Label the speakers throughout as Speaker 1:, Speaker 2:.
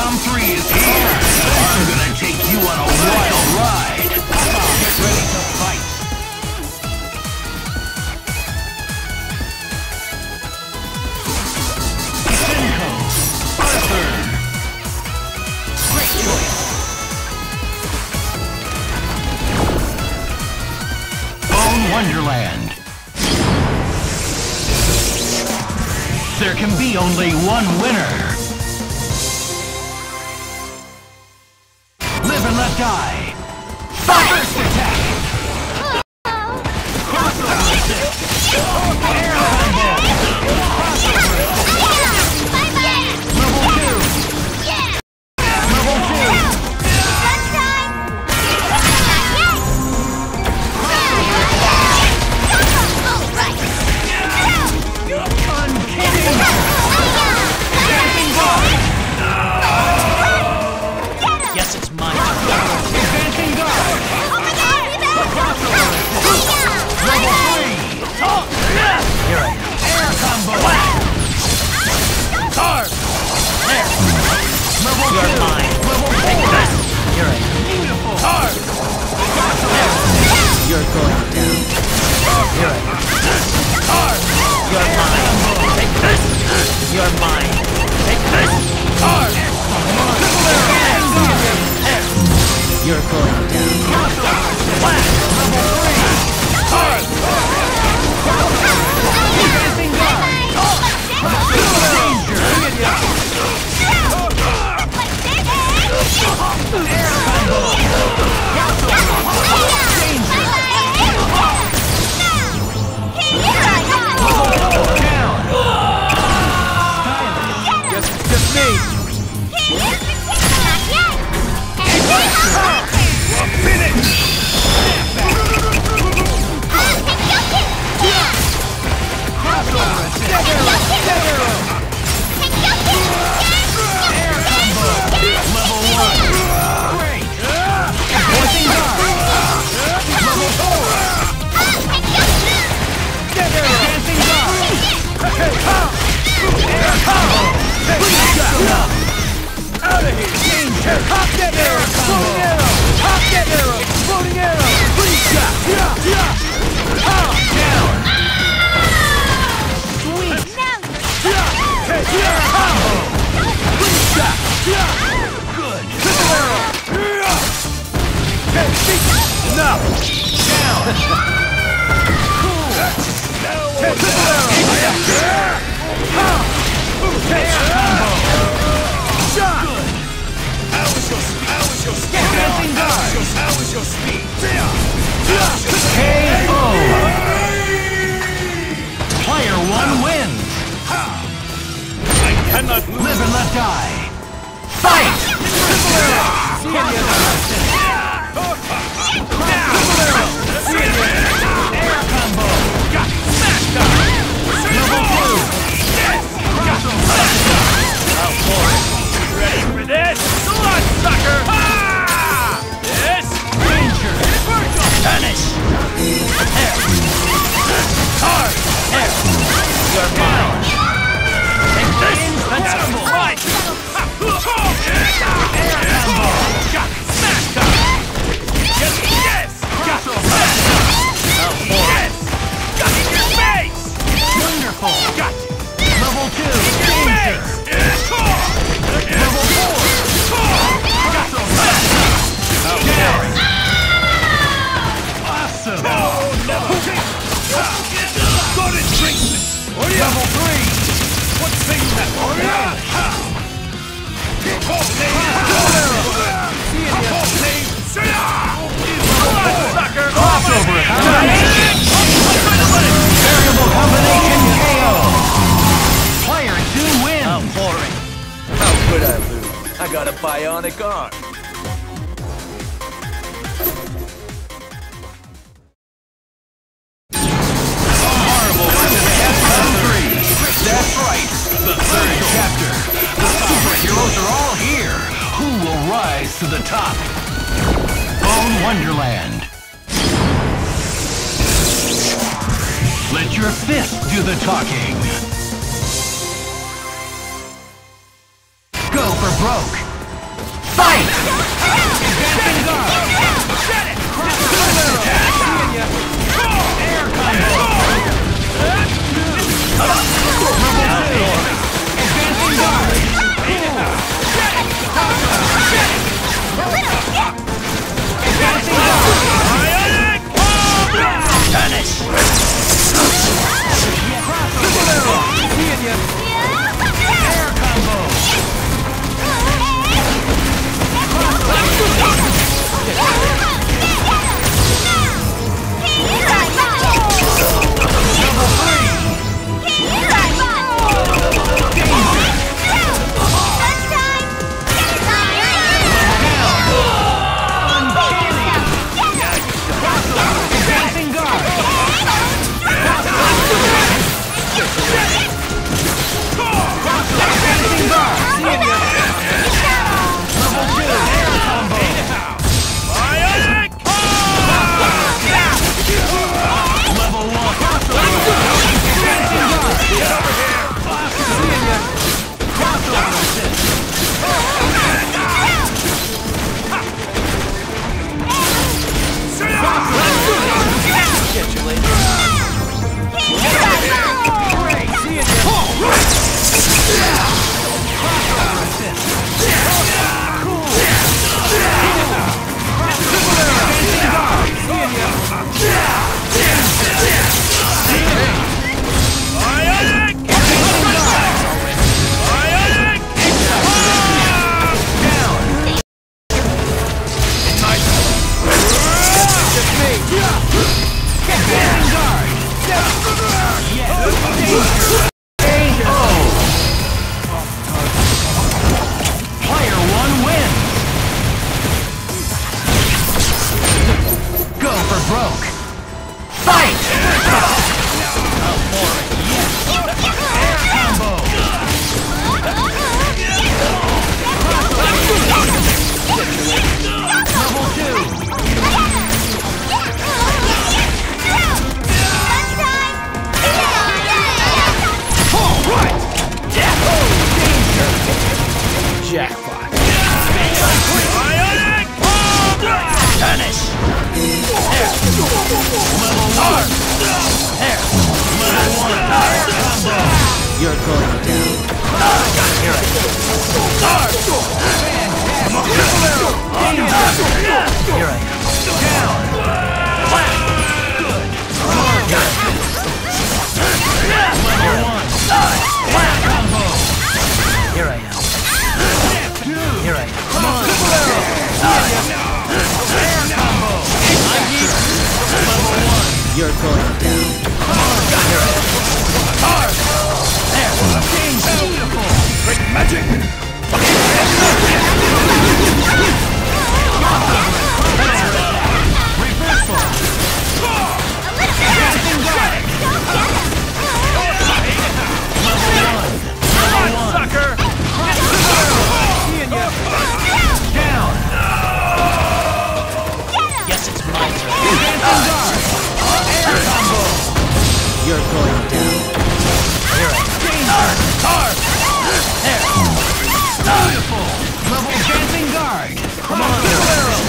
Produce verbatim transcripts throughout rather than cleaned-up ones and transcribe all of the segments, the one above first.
Speaker 1: Capcom three is here! I'm gonna take you on a wild ride! Get ready to fight! Senko! Arthur! Great choice! Bone Wonderland! There can be only one winner! Live and let die! First attack! Crossover attack! Air combo! Level two! Level two! Uncanny! Dancing guard! Yes, it's my turn. Advancing guard! Crossover attack! Level three! Here I am. Air combo! Card! There! Level two! Mine. Level four! Here I am. Beautiful! Card! There! You're going down. Here I am. Card! You're mine. Take this! You're mine. Take this! Card! You're going down. Flash! Level three! Card! Advancing guard! Danger! Air combo! Danger! Down! Guess it's just me! Finish! Crossover attack! Dead arrow! Air combo! Level one! Great! Advancing guard! Level four! Dead arrow! Advancing guard! Air combo! Out of here! Danger! Hop that arrow! Floating arrow! Hop that arrow! Floating arrow! Please shot! Yeah! Yeah! Down! Sweet! Yeah! Yeah! Combo! Please shot! Yeah! Good! Triple arrow! Yeah! Enough! Down! Cool! Triple arrow! Air combo! Shot! Good! How is your speed? How is your speed? Advancing guard! How is your speed? K O! Player one wins! I cannot lose! Live and let die! Fight! Triple arrow! Air combo! Got smashed up! Level two! Crossover! Out for it! Ready for this? Bloodsucker! Ah! This? Danger! Vanish! There! Card! There! You're mine! Take this! Invincible! Right! Air combo! Got smashed up! Yes! Yes! Got smashed up! Out for it! Got in your face! Wonderful! Got you! Level two! Danger! Level four! Got so fast! Down! Awesome! Oh, no! Go to treatment! Level three! What's things that? Crossover! Variable combination K O! Player two wins! I'm boring.
Speaker 2: How could I lose? I got a bionic arm.
Speaker 1: Horrible versus Capcom three. That's right. The third chapter. The superheroes are all here. Who will rise to the top? Bone Wonderland. Let your fist do the talking. Go for broke. Fight! Advancing guard! Get it! Air combo! Advancing guard! Advancing guard! Vanish! Air combo!
Speaker 2: Jackpot.
Speaker 1: Vanish. Level one. Level one. Combo.
Speaker 2: You're going down.
Speaker 1: Here I go.
Speaker 2: Here I am.
Speaker 1: Down. Good. Level one. Combo.
Speaker 2: Here I am. Here I am.
Speaker 1: Come on. Air combo. I'm here. Level one.
Speaker 2: You're going down.
Speaker 1: Come on. Here I am. Hard. There. Beautiful. Great magic. Reversal. Dancing guard. Level one. Level one. Sucker. Down.
Speaker 2: Yes, it's my turn.
Speaker 1: Dancing guard. Air combo.
Speaker 2: You're going down.
Speaker 1: Here I am. Danger. Hard. There. Beautiful. Level dancing guard. Come on. There.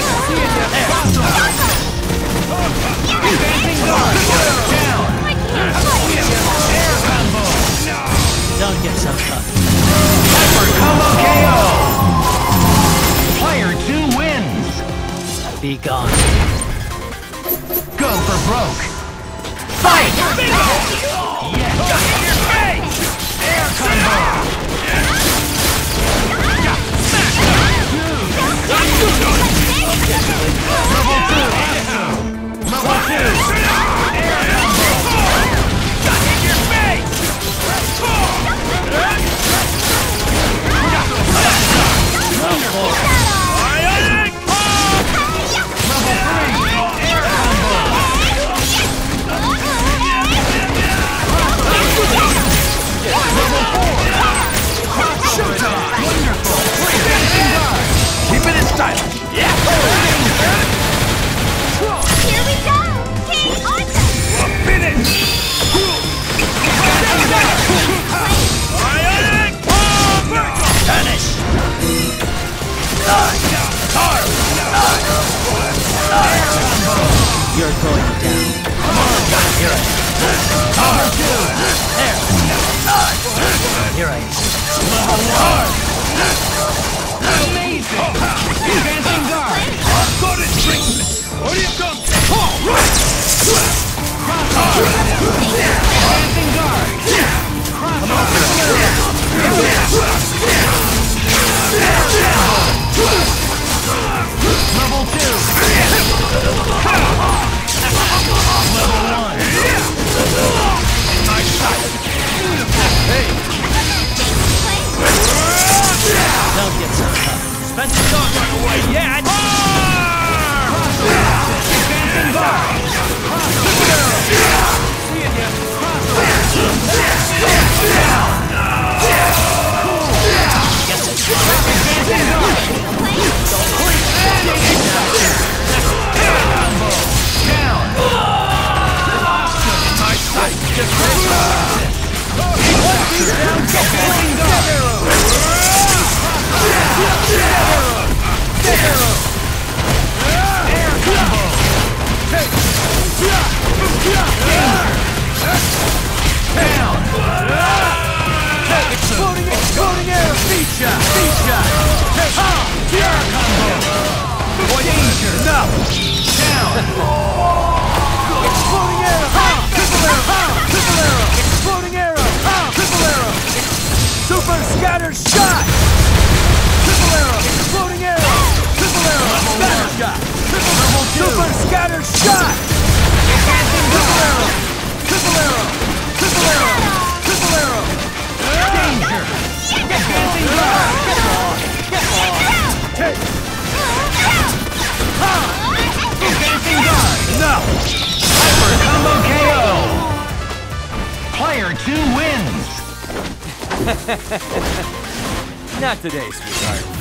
Speaker 1: Dancing guard. Down. Air combo.
Speaker 2: Don't get so tough.
Speaker 1: Hyper combo K O. Player two wins.
Speaker 2: Be gone.
Speaker 1: Go for broke.
Speaker 2: Fight!
Speaker 1: Yes. In your face. Air combo. Level two. Level two. Air combo. Got in your face. Wonderful. Level three. Air combo. Level four. Showtime. Wonderful. Dancing guard. Keep it stylish. Yeah.
Speaker 3: Here we go! King Arthur!
Speaker 1: Finish. Vanish.
Speaker 4: You're going down. Come on, here I am. Cover two. There. Here I am. Amazing. Advancing guard.
Speaker 1: Got it, Trinklet. What do you come?
Speaker 4: Advancing guard. Level two. Level one.
Speaker 1: My sight. Hey.
Speaker 4: Don't get so tough. Spencer's not run away yet. Advancing guard. Seeing ya. Yes, it's advancing guard. Down.
Speaker 1: My sight. Just
Speaker 4: Advancing guard. Air combo. Down. Exploding, exploding air. Feature, feature. Air combo. Danger. No. Down. Exploding arrow. Triple arrow. Triple arrow. Exploding arrow. Triple arrow. Super scatter shot. Triple arrow. Exploding arrow. Triple arrow. Scatter shot. Triple level two. Super scatter shot. Advancing triple arrow. Triple arrow. Triple arrow. Triple arrow. Danger. Advancing guard. Get on. Get on. Advancing guard. No. Hyper combo K O. Player two wins.
Speaker 2: Not today, sweetheart.